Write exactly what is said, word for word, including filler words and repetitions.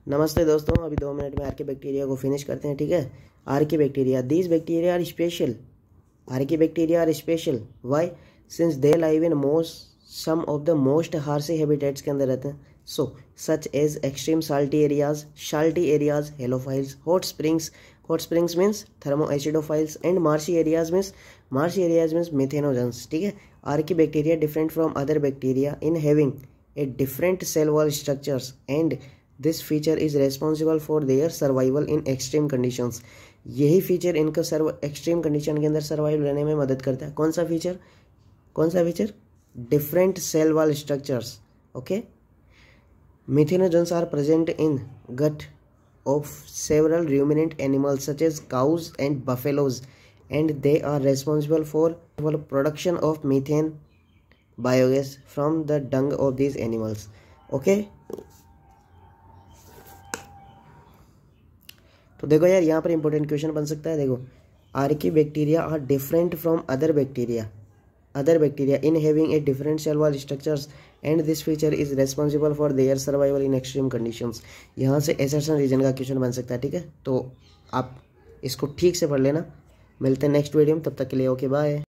नमस्ते दोस्तों, अभी दो मिनट में आर्की बैक्टीरिया को फिनिश करते हैं। ठीक है, archaebacteria, these bacteria are special. Archaebacteria are special why? Since they live in most some of the most harsh habitats के अंदर रहते हैं। So such as extreme salty areas, salty areas, halophiles, hot springs, hot springs means thermoacidophiles, and marshy areas means marshy areas means methanogens. ठीक है, archaebacteria different from other bacteria in having a different cell wall structures and this feature is responsible for their survival in extreme conditions. यही feature इनका सर्व extreme condition के अंदर survive रहने में मदद करता है। कौन सा फीचर? कौन सा feature? Different cell wall structures. Okay, methanogens are present in gut of several ruminant animals such as cows and buffaloes, and they are responsible for for production of methane biogas from the dung of these animals. Okay, तो देखो यार, यहाँ पर important question बन सकता है। देखो, archaebacteria are different from other bacteria other bacteria in having a different cell wall structures and this feature is responsible for their survival in extreme conditions। यहाँ से assertion रीजन का question बन सकता है। ठीक है, तो आप इसको ठीक से पढ़ लेना। मिलते हैं नेक्स्ट वीडियो में, तब तक के लिए ओके बाय।